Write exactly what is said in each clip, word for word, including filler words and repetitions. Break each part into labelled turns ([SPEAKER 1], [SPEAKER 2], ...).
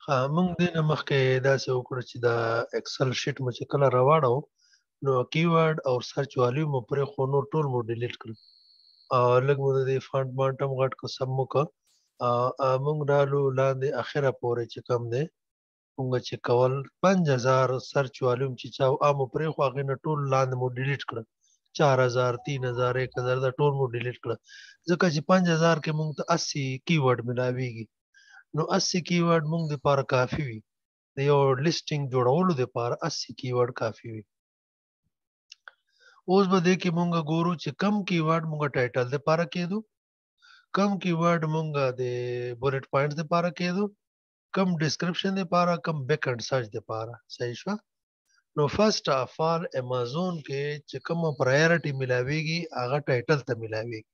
[SPEAKER 1] ها موږ دې نه مخکې داسې وکړو چې دا ایکسل شیټ مو چې کله راواړو نو کیورډ او سرچ والیو مو پرې خو نور ټول مو ډیلیټ کړل او لږ مو د دې فانټ مانټ هم غټ کو سم مو که موږ رالو لاندې اخره پورې چې کم دی موږ چې کول پنځ هزار سرچ والیوم چې چا عامو پرې خو هغې نه ټول لاندې مو ډیلیټ کړل چار هزار تین هزار ایک هزار دا ټول مو ډیلیټ کړل ځکه چې پنځ هزار کې موږ ته اسی کیورډ ملاویږي نو اسی کیورډ موږ دپاره کافي وي د یو لیسټینګ جوړولو دپاره اسی کیورډ کافي وي اوس به دې کې موږ ګورو چې کم کیورډ موږ ټایټل دپاره کېدو کم کیورډ موږ د بولټ پوینټ دپاره کېدو کم ډسکرپشن دپاره کم بیک اینډ سرچ دپاره صحیح شوه نو فرست اف آل امازون کې چې کومه پرایورټي ملاویږي هغه ټایټل ته ملاویږي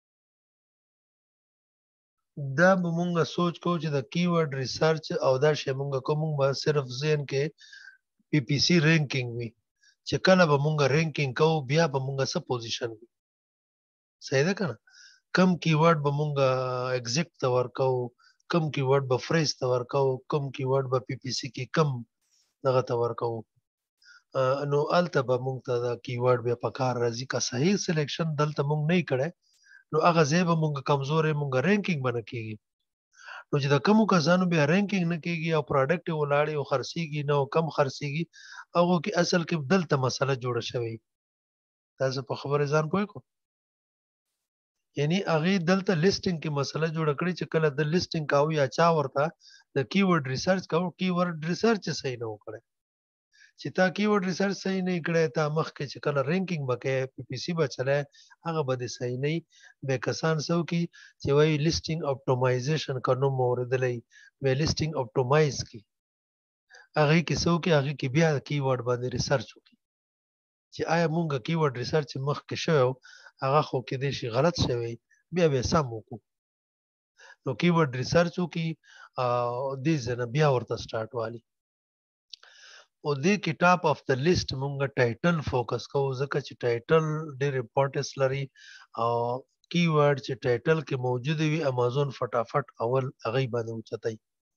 [SPEAKER 1] دا به مونږه سوچ کوو چې د کیورډ ریسرچ او دا شی مونږه کوم به صرف ذهن کې پی پی سی رینکینګ وي چې کله به مونږه رینکینګ کوو بیا به مونږه څه پوزیشن وي صحیح ده کنه کم کیورډ به مونږه ایگزیکټ ته ورکو کم کیورډ به فریز ته ورکو کم کیورډ به پی پی سی کې کم دغه ته ورکو نو الته به مونږ ته دا کیورډ بیا په کار راځي که صحیح سلیکشن دلته مونږ نه کړی نو هغه ځای به مونږ کمزورې مونږ رینکینګ به نه کېږي نو چې د کمو کسانو بیا رینکینګ نه کېږي او پروډکټ یې ولاړې او خرڅېږي نه او کم خرڅېږي هغو کې اصل کې دلته مسله جوړه شوې تاسو په خبره ځان پوه کړو یعنی هغې دلته لیسټینګ کې مسله جوړه کړې چې کله د لیسټینګ کاوه یا چا ورته د کیورډ ریسرچ کاوه کیورډ ریسرچ صحیح نه وکړی چې تا کیورډ ریسرچ صحیح نه کړی تا مخکې چې کله رینکینګ به کوې پی پی سی به چلای هغه به دې صحیح نه وي بیا کسان څه وکړي چې وایي لیسټینګ اپټومایزیشن که نوم مو اورېدلی بیا لیسټینګ اپټومایز کړي هغې کې څه وکړي هغې کې بیا کیورډ باندې ریسرچ وکړي چې آیا مونږ کیورډ ریسرچ مخکې شوی و هغه خو کېدای شي غلط شوی بیا بیا سم وکړو نو کیورډ ریسرچ وکړي او دې ځای نه بیا ورته سټارټ والي او دې کې ټاپ اف د لیست مونږ ټایټل فوکس کوو ځکه چې ټایټل ډېر امپورټنس لري او کیورډ چې ټایټل کې موجود وي امازون فټافټ اول هغې باندې اوچتای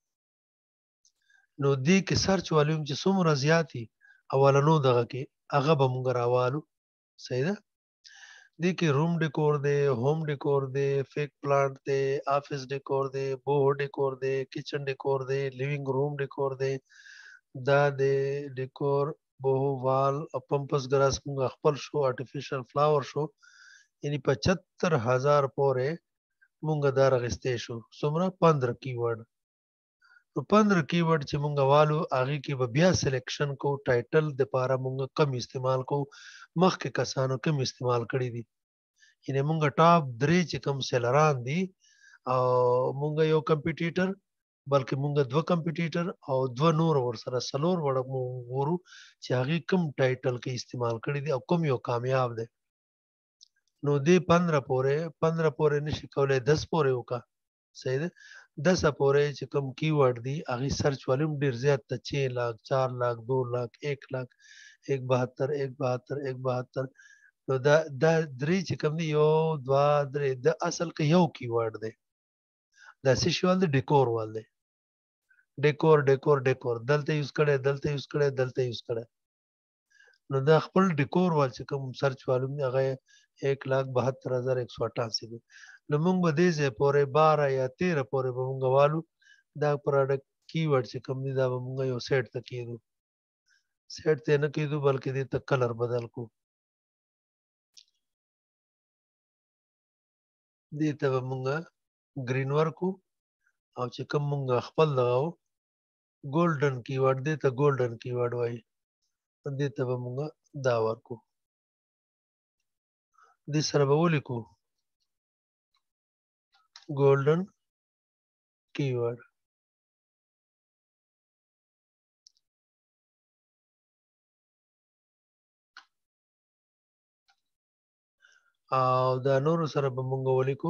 [SPEAKER 1] نو دې کې سرچ والیوم چې څومره زیاتي اولنو دغه کې هغه به مونږ راوالو صحیح ده دې کې روم ډیکور دی هوم ډیکور دی فیک پلانټ دی آفیس ډیکور دی بوهو ډیکور دی کچن ډیکور دی لیوینګ روم ډیکور دی دا د ډیکور بوهو وال پمپس ګراس موږ خپل شو آرټیفیشل فلاور شو یعنی پچهتر هزار پورې موږ دا راغستې شو څومره پندرہ کیورډ نو پندرہ کیورډ چې موږ والو هغې کې به بیا سلیکشن کو ټایټل دپاره موږ کم استعمال کو مخکې کسانو کم استعمال کړي دي یعنی موږ ټاپ درې چې کم سیلران دي او موږ یو کمپیټیټر بلکې موږ دوه کمپیټیټر او دوه نور ورسره څلور وړه موږ ګورو چې هغې کوم ټایټل کې استعمال کړي دي او کوم یو کامیاب دی نو دې پندرہ پورې پندرہ پورې نشي کولی دس پورې وکړه صحیح ده دسه پورې چې کوم کیورډ دي هغې سرچ والیوم ډېر زیات ته چھ لاک چار لاک دو لاک ایک لاک ایک بهتر ایک بهتر ایک بهتر نو دا دا درې چې کوم دي یو دوه درې د اصل کې یو کیورډ دی دا څه شي وال دی ډیکور وال دی ډیکور ډیکور ډیکور دلته یوز کړی دلته یوز کړی دلته یوز کړی نو دا خپل ډیکور وال چې کوم سرچ والوم دی هغه ایک لاک بهتر هزار ایک سو اٹھاسی دی نو موږ به دې ځای پورې بارہ یا تیرہ پورې به موږ والو دا پروډکټ کیورډ چې کوم دی دا به موږ یو سیټ ته کېدو سیټ ته نه کېدو بلکې دې ته کلر بدل کو دې ته به موږ ګرین ورکو او چې کوم موږ خپل دغه ګولډن کیورډ دې ته ګولډن کیورډ وایي دې ته به موږ دا ورکو دې سره به ولیکو ګولډن کیورډ او دا نورو سره به موږ ولیکو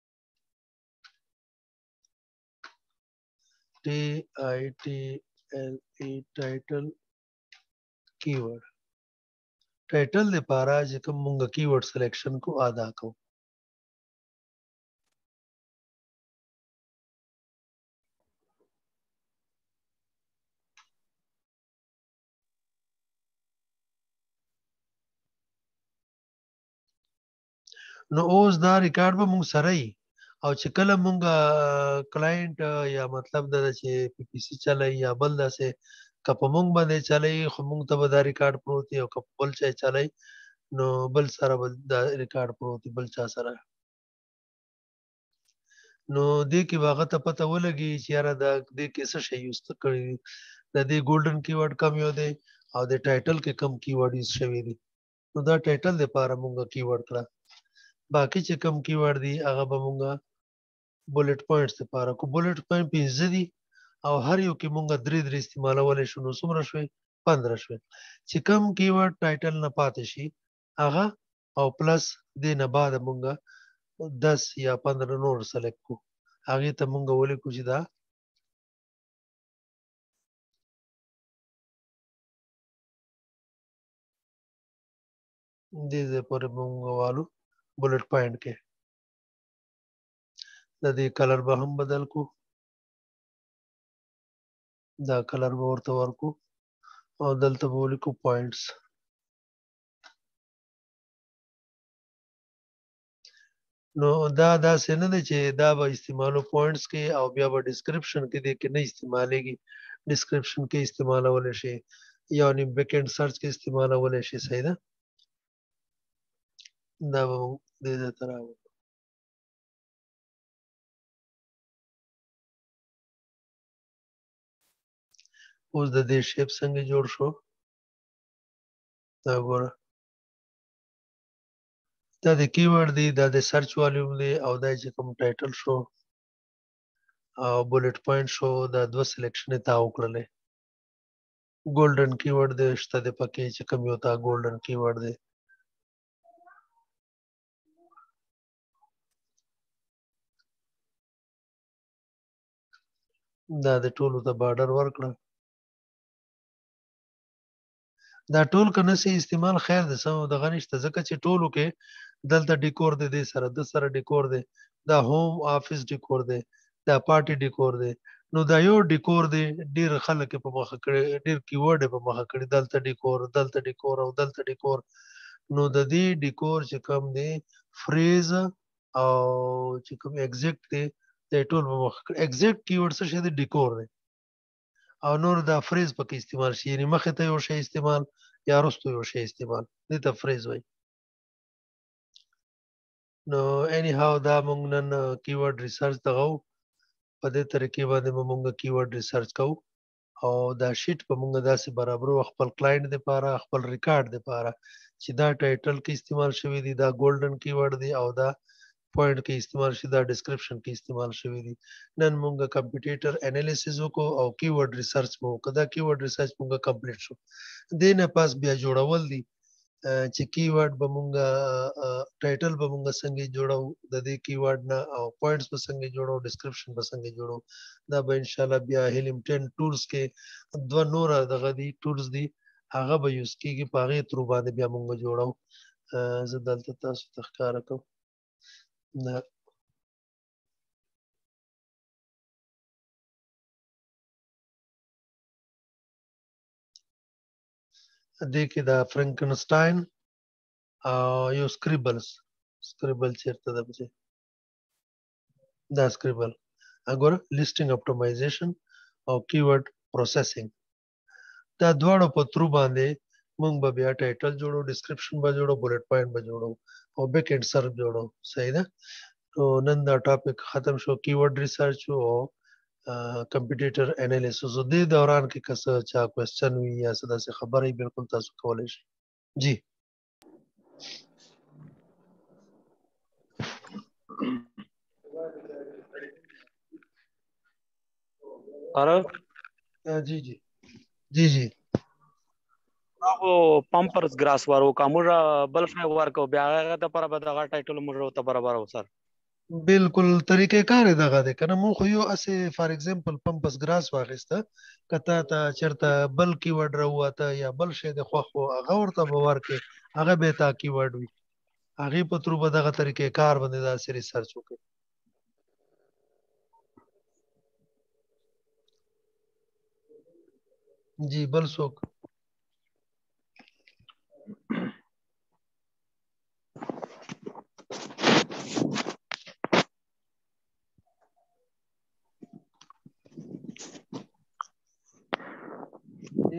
[SPEAKER 1] ټي آی ټي ایل ای ټایټل کیورډ ټایټل لپاره چې کوم موږ کیورډ سلیکشن کو ادا کوو نو اوس دا ریکارډ به مونږ سره ای او چې کله مونږ کلاینټ یا مطلب دا چې پی پی سی چلای یا بل داسې که په مونږ باندې چلای خو مونږ ته به دا ریکارډ پروت دی او که بل چا چلای نو بل سره به دا ریکارډ پروت دی بل چا سره نو دې کې هغه ته پته ولګي چې یاره دا دې کې څه شی یوز کړی دی د دې ګولډن کیورډ کم یو دی او د ټایټل کې کم کیورډ یوز شوی دی نو دا ټایټل لپاره مونږ کیورډ کړه باقي چې کم کیورډ دی هغه به مونږ بولټ پوینټس لپاره کو بولټ پوینټ پنځه دي او هر یو کې مونږ درې درې استعمالولای شو نو څومره شوي پندرہ شوي چې کم کیورډ ټایټل نه پاتې شي هغه او پلس دې نه بعد مونږ دس یا پندرہ نور سلیکټ کو هغه ته مونږ ولیکو چې دا دې دې پر مونږ والو بولټ پوینټ کې د دې کلر به هم بدل کو دا کلر به ورته ورکو او دلته به ولیکو پوینټس نو دا داسې نه دی چې دا به استعمالو پوینټس کې او بیا به ډسکرپشن کې دی کې نه استعمالېږي ډسکرپشن کې استعمالولی شي یا نیم بیک اینډ سرچ کې استعمالولی شي صحیح ده دا به دې دې ته راوړو اوس د دې شیپ څنګه جوړ شو دا ګوره دا د کیورډ دی دا د سرچ والیوم دی او دا چې کوم ټایټل شو او بولټ پوینټ شو دا دوه سلیکشن تا وکړلې ګولډن کیورډ دی شته د پکې چې کوم یو تا ګولډن کیورډ دی دا د ټولو ته بارډر ورکړه دا ټول کنه سي استعمال خیر ده سم د غنښت ځکه چې ټولو کې دلته ډیکور دی د سره د سره ډیکور دی دا هوم افیس ډیکور دی دا پارټي ډیکور دی نو دا یو ډیکور دی ډیر خلک په مخه کړي ډیر کیورډ په مخه کړي دلته ډیکور دلته ډیکور او دلته ډیکور نو د دې ډیکور چې کوم دی فریز او چې کوم ایگزیکټ دی د ټول په مخه کړي ایگزیکټ کیورډ څه شي دی ډیکور دی او نور دا فریز پکې استعمال شي یعنی مخه ته یو شی استعمال یا رستو یو شی استعمال دې ته فریز وایي نو اني هاو دا مونږ نن کیورډ ریسرچ دغه په دې طریقې باندې مونږ کیورډ ریسرچ کوو او دا شیټ په مونږ داسې برابرو خپل کلاینټ لپاره خپل ریکارډ لپاره چې دا ټایټل کې استعمال شوی دی دا ګولډن کیورډ دی او دا پوینټ کې استعمال شي دا ډسکرپشن کې استعمال شوی دی نن مونږ کمپیوټر انالیسس وکړو او کیورډ ریسرچ مو کدا کیورډ ریسرچ مونږ کمپلیټ شو دینه پاس بیا جوړول دي چې کیورډ به مونږ ټایټل به مونږ څنګه جوړو د دې کیورډ نه او پوینټس به څنګه جوړو ډسکرپشن به څنګه جوړو دا به ان شاء الله بیا هیلم ټن ټولز کې دوه نور دغه دي ټولز دي هغه به یوز کیږي په هغه تر باندې بیا مونږ جوړو زه دلته تاسو ته ښکاره کوم دا دې کې دا فرانکنشتاین او یو سکریبلز سکریبل چیرته ده بچي دا سکریبل وګوره لیسټینګ اپټیمایزیشن او کیورډ پروسیسینګ دا دواړو په ترو باندې مونږ به بیا ټایټل جوړو ډسکرپشن به جوړو بولټ پوینټ به جوړو او بیک اینډ سرچ جوړو صحیح ده نو نن دا ټاپک ختم شو کیورډ ریسرچ او کمپیوټر انالیسس د دې دوران کې کس چا کوېسچن وي یا څه داسې خبرې بالکل تاسو کولای شئ جی
[SPEAKER 2] اره
[SPEAKER 1] جی جی جی جی
[SPEAKER 2] او پمپرز ګراس وارو کومه بل فای ورکو بیا هغه د پر به دغه ټایټل مو ته برابر و سر
[SPEAKER 1] بالکل طریقې کار دغه ده کنه مو خو یو اسه فار ایگزامپل پمپس ګراس واغسته کته ته چرته بل کی ورډ راوته یا بل شی د خو خو هغه ورته باور کې هغه به تا کی ورډ وي هغه په تر په دغه طریقې کار باندې دا سری سرچ وکړي جی بل څوک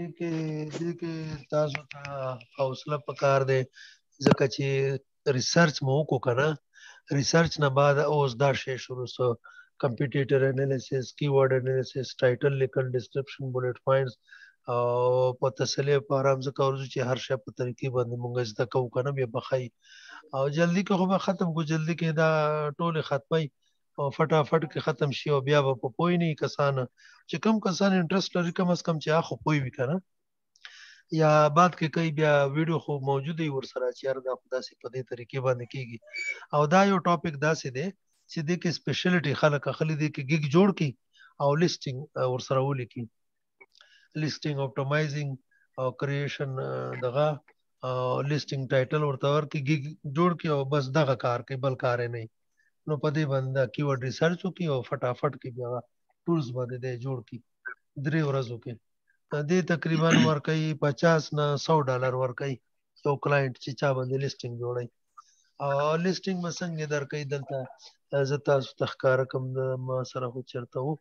[SPEAKER 1] دې کې دې کې تاسو ته حوصله پکار دی ځکه چې ریسرچ مو وکړو که نه ریسرچ نه بعد اوس دا شی شروع سو کمپیټیټر انالیسس کیورډ انالیسس ټایټل لیکل ډسکرپشن بولټ پوینټس او په تسلی په آرام ځکه ورځو چې هر شی په طریقې باندې مونږ زده کوو که نه بیا بخی او جلدی کې خو به ختم کو جلدی کې دا ټولې ختمي او فټافټ کې ختم شي او بیا به په پوی نه کسان چې کم کسان انټرست لري کم از کم چې اخو پوی وي کنه یا بعد کې کوي بیا ویډیو خو موجوده ور سره چې هر دا خدا سي په دې طریقې باندې کیږي او دا یو ټاپک داسې دی چې د کې سپیشلیټي خلک خلک دي کې ګیګ جوړ کی او لیسټینګ ور سره ولیکي لیسټینګ اپټیمایزینګ او کریشن دغه لیسټینګ ټایټل ورته ورکي ګیګ جوړ کی او بس دغه کار کوي بل کار نه نو په دې باندې کیورډ ریسرچ وکي او فټافټ کې بیا ټولز باندې دی جوړ کی درې ورځو کې دې تقریبا ورکي پچاس نه سو ډالر ورکي یو کلاینټ چې چا باندې لیسټینګ جوړي او لیسټینګ مسنګ درکې دلته زه تاسو تخکار کوم د ما سره خو چرته وو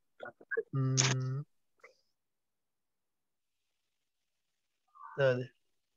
[SPEAKER 1] دا دی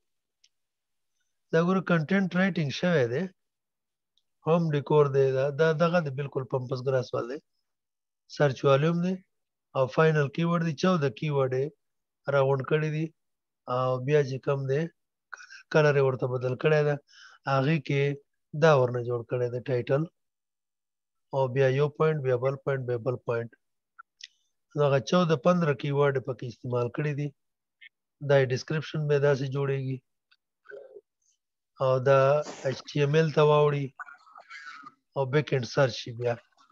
[SPEAKER 1] دا ګور کنټینټ رائټینګ شوی دی होम ډیکور دی دا دغه دی بالکل پمپس ګراس والے سرچ والیوم دی او فائنل کیورډ دی چودہ کیورډ راوند کړی دی او بیا چې کوم دی کلر ورته بدل کړی دی هغه کې دا ورنه جوړ کړی دی ټایټل او بیا یو پوینټ بیا بل پوینټ بیا بل پوینټ هغه چودہ پندرہ کیورډ پکې استعمال کړی دي دا ډسکرپشن به داسې جوړیږي او دا ایچ ټی ایم ایل ته واوړي او بیک اینڈ سرچ شي بیا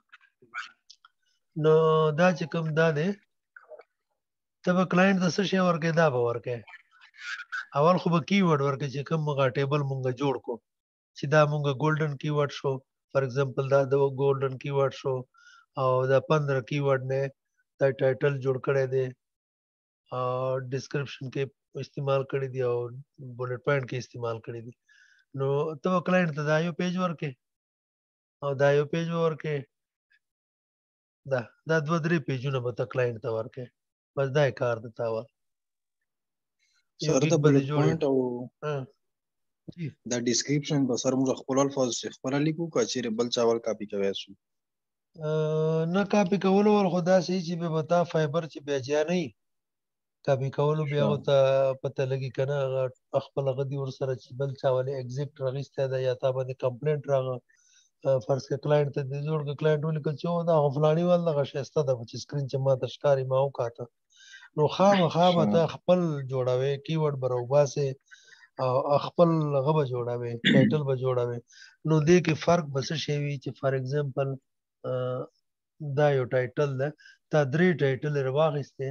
[SPEAKER 1] نو دا چې کوم دا دی ته به کلاینټ د څه شی ورکې دا به ورکې اول خو به کیورډ ورکې چې کوم موږ ټیبل موږ جوړ کو چې دا موږ ګولډن کیورډ شو فار ایگزامپل دا د ګولډن کیورډ شو او دا پندرہ کیورډ نه دا ټایټل جوړ کړی دی او ډسکرپشن کې استعمال کړی دی او بولټ پوینټ کې استعمال کړی دی نو ته کلاینټ ته دا یو پیج ورکې او دا یو پیج ورکې دا دا دوه درې پیجونه به ته کلاینټ ته ورکې بس دا کار د تا و
[SPEAKER 3] سر د بولټ پوینټ او
[SPEAKER 1] جی
[SPEAKER 3] دا ډسکرپشن به سر موږ خپل الفاظ خپل لیکو کا چیرې بل چاول کاپی کوي سو
[SPEAKER 1] نه کاپی کول ول خدا سي چې به بتا فایبر چې بیا ځا نه کاپی کول بیا او ته پته لګي کنه خپل غدي ور سره چې بل چاول ایگزیکټ رغسته دا یا تا باندې کمپلینټ راغله فرض کې کلاینټ ته د جوړ کې کلاینټ ولیکل چې دا غفلانی ول دغه شسته د سکرین چې ما د ښکاری ما وکاته نو خامخا به ته خپل جوړاوي کیورډ برو باسه او خپل غبه جوړاوي ټایټل به جوړاوي نو دې کې فرق بس شي وي چې فار ایگزامپل دا یو ټایټل ده تا درې ټایټل رواغسته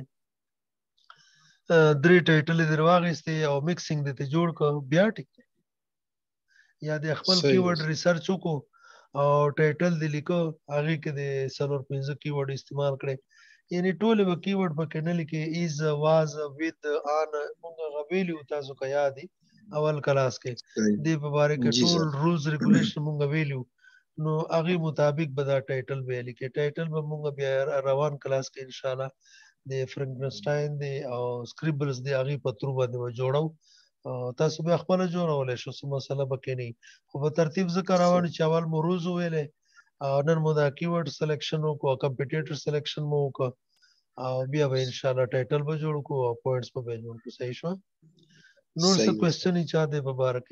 [SPEAKER 1] درې ټایټل رواغسته او میکسینګ دې جوړ کو بیا ټیک یا د خپل کیورډ ریسرچ وکړو او ټایټل دی لیکو هغه کې د سلور پنځه کیورډ استعمال کړي یعنی ټول به کیورډ په کې نه لیکي از واز وذ ان موږ غویلو تاسو کا یاد اول کلاس کې د په اړه کې ټول رولز ریګولیشن موږ ویلو نو هغه مطابق به دا ټایټل به لیکي ټایټل به موږ بیا روان کلاس کې ان شاء الله د فرانکشتاین دی او سکریبلز دی هغه په تر باندې جوړو تاسو به خپل جوړولای شو سم مسله بکې نه خو په ترتیب ذکر روان چې اول مروز ویلې نن مو دا کیورډ سلیکشن او کمپیټیټر سلیکشن مو کو او بیا به ان شاء الله ټایټل به جوړ کو او پوینټس په به جوړ کو صحیح شو نور څه کوېسچن یې چا دې مبارک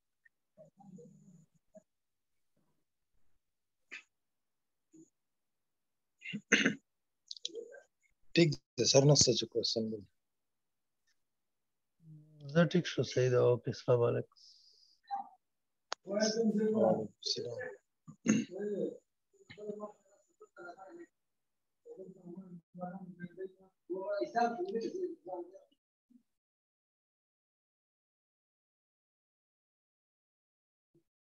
[SPEAKER 3] ټیک ده سر نه څه کوېسچن دی
[SPEAKER 1] زه ټیک شو صحیح ده اوکے السلام علیکم
[SPEAKER 4] Waalaikumsalam.